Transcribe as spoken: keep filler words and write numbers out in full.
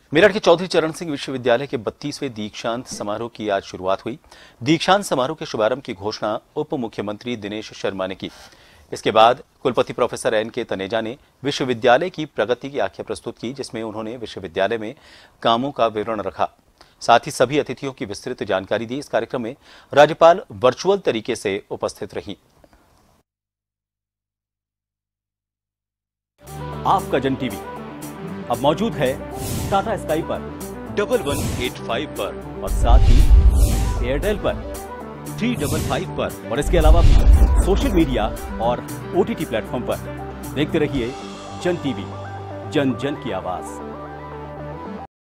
मेरठ के चौधरी चरण सिंह विश्वविद्यालय के बत्तीसवें दीक्षांत समारोह की आज शुरुआत हुई। दीक्षांत समारोह के शुभारंभ की घोषणा उप मुख्यमंत्री दिनेश शर्मा ने की। इसके बाद कुलपति प्रोफेसर एन के तनेजा ने विश्वविद्यालय की प्रगति की आख्या प्रस्तुत की, जिसमें उन्होंने विश्वविद्यालय में कामों का विवरण रखा। साथ ही सभी अतिथियों की विस्तृत जानकारी दी। इस कार्यक्रम में राज्यपाल वर्चुअल तरीके से उपस्थित रही। आपका जन टीवी अब मौजूद है टाटा स्काई पर डबल वन एट फाइव पर और साथ ही एयरटेल पर थ्री डबल फाइव पर और इसके अलावा भी सोशल मीडिया और ओटीटी प्लेटफॉर्म पर। देखते रहिए जन टीवी, जन जन की आवाज।